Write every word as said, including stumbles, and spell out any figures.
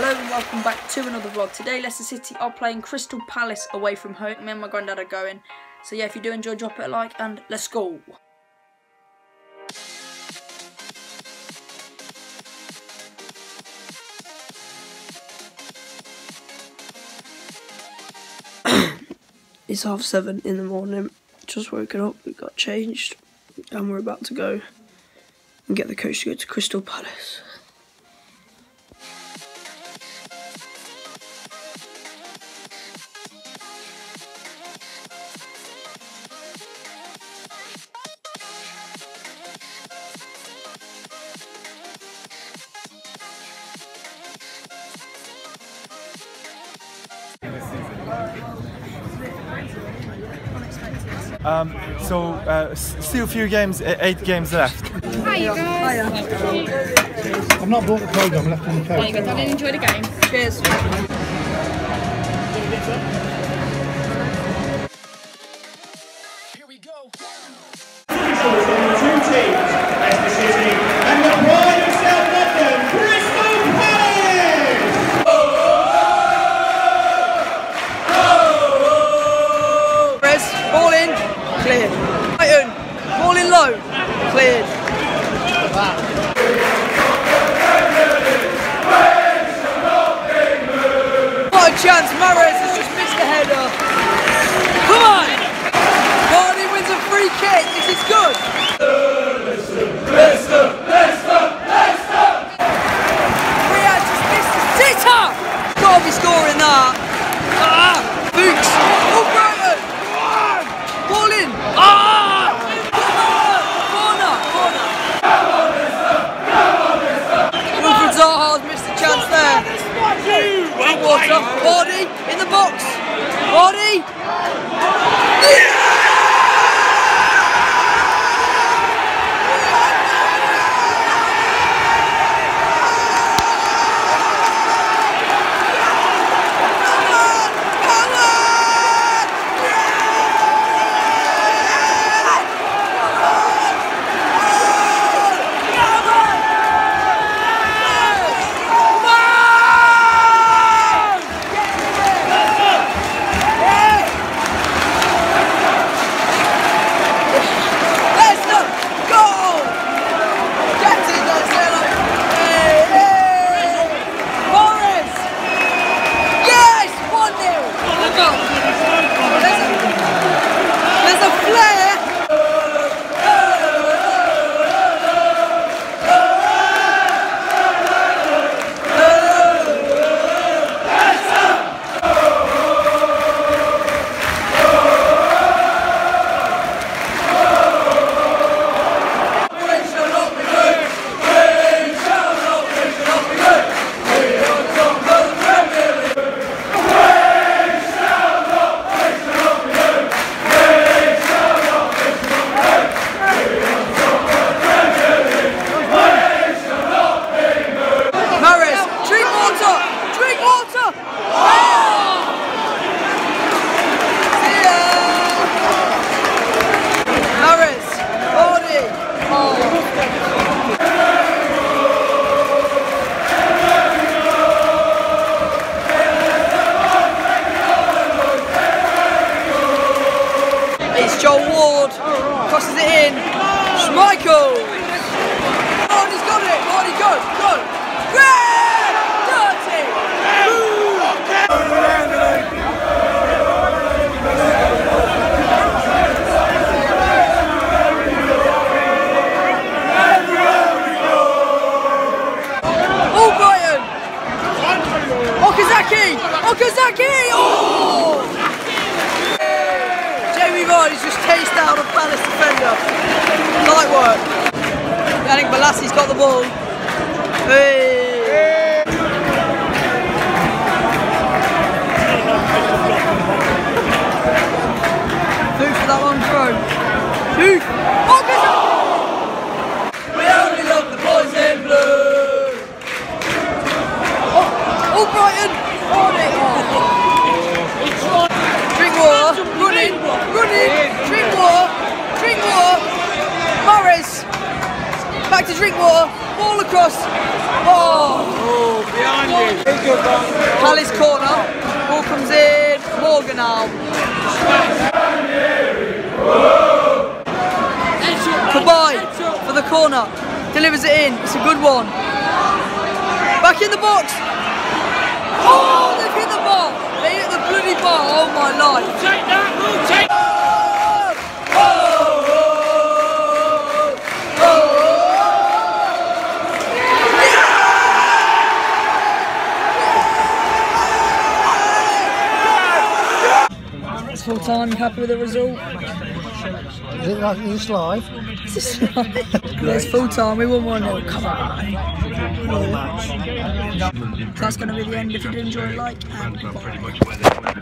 Hello and welcome back to another vlog. Today Leicester City are playing Crystal Palace away from home. Me and my granddad are going. So yeah, if you do enjoy, drop it a like and let's go. It's half seven in the morning. Just woken up, we got changed and we're about to go and get the coach to go to Crystal Palace. Um, so, uh, still a few games, eight games left. Hi you guys. Hiya. I've not bought the programme, left on the There you go, darling, enjoy the game. Cheers. Here we go. Two teams, Leicester City and the pride of South London, Crystal Palace! Press, ball in, cleared. Brighton, ball in low, cleared. What a chance, Mahrez has just missed the header. Come on! Vardy wins a free kick, this is good. Leicester, Leicester, Leicester! Riyad just missed the sitter! Gotta be scoring that. Ah! Fuchs! Oh, Brighton! Ball in! Ah! Come on! Corner! Corner! Wilfred Zaha's missed the chance there. Water. Vardy in the box. Vardy! Crosses it in. Schmeichel. Oh, he's got it. Vardy, go, go. Great! Dirty. Oh, Brighton. Okazaki. Okazaki. Oh! Vardy's just tasted out a Palace defender. Light work. I think Balassi's got the ball. Hey. Doof for that long throw. Doof. Oh, we only love the boys in blue. Oh, oh Brighton. Vardy. Oh. Drink water. Running. Running, drink water, drink water, Mahrez, back to drink water, ball across, oh, Palace corner. Ball comes in. Morgan now. Kabay for the corner. Delivers it in. It's a good one. Back in the box. Oh, they've hit the bar. They hit the bloody bar. Oh my life. Take that, we'll take It's full time. Happy with the result? Is it like this live? It's full time. We won one nil. Come on. That's going to be the end. If you did enjoy, like and goodbye.